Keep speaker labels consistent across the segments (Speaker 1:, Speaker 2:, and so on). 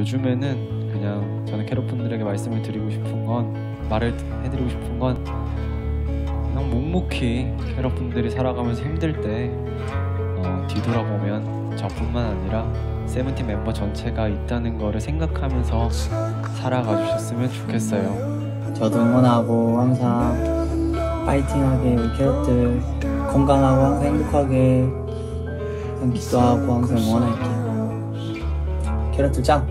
Speaker 1: 요즘에는 그냥 저는 캐럿분들에게 말씀을 드리고 싶은 건, 말을 해드리고 싶은 건, 그냥 묵묵히 캐럿분들이 살아가면서 힘들 때 뒤돌아보면 저뿐만 아니라 세븐틴 멤버 전체가 있다는 거를 생각하면서 살아가 주셨으면 좋겠어요.
Speaker 2: 저도 응원하고 항상 파이팅하게 우리 캐럿들 건강하고 항상 행복하게 항상 기도하고 항상 응원할게요. 캐럿들 짱!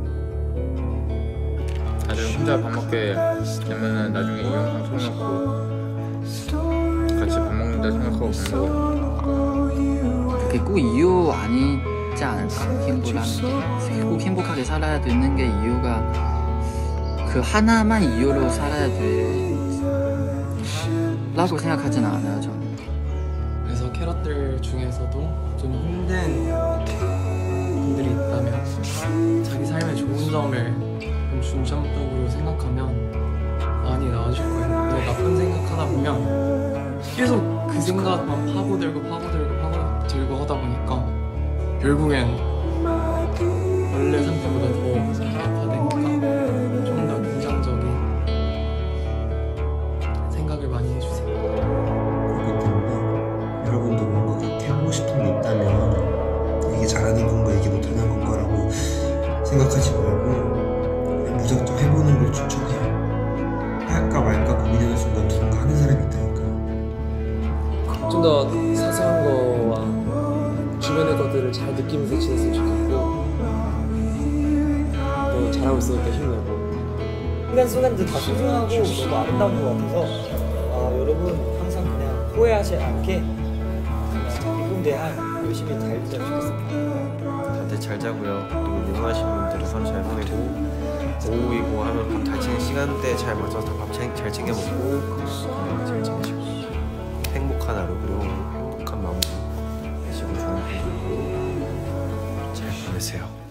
Speaker 3: 다들 혼자 밥 먹게 되면은 나중에 이 영상 틀어놓고 같이 밥 먹는다 생각하고 밥 먹어요.
Speaker 4: 그게 꼭 이유 아니지 않을까? 행복이라는 게 꼭 행복하게 살아야 되는 게 이유가 그 하나만 이유로 살아야 되라고 생각하진 않아요, 저는.
Speaker 5: 그래서 캐럿들 중에서도 좀 힘든 분들이 있다면 자기 삶의 좋은 점을 좀 중점적으로 생각하면 많이 나아질 거예요. 근데 나쁜 생각하다 보면 계속 그 생각만 파고들고 하다 보니까 결국엔 원래 상태보다 더 악화되니까 좀 더 긍정적인 생각을 많이 해주세요.
Speaker 6: 그렇기 때문에 여러분도 뭔가 그렇게 하고 싶은 게 있다면 이게 잘하는 건가 이게 못하는 건가라고 생각하지 말고 그냥 무작정 해보는 걸 추천해요. 할까 말까 고민하는 순간 누군가 하는 사람이 있다니까.
Speaker 7: 좀 더 사소한 거와 주변의 것들을 잘 느끼면서 지냈으면 좋겠고 또 잘하고 있으니까 힘내고
Speaker 2: 순간순간들 다 소중하고 너무 아름다운 것 같아서 여러분 항상 그냥 후회하지 않게 그냥 이군대할 열심히 달리면 좋겠습니다.
Speaker 8: 다들 잘 자고요. 그리고 응원하시는 분들은 하루 잘 보내고 오후이고 하면 밥 잘 챙겨 시간대 잘 맞춰서 밥 잘 챙겨 먹고 건강 잘 지내시고 행복한 하루 그리고 행복한 마음으로 되시고 좋은 하루 잘 보내세요.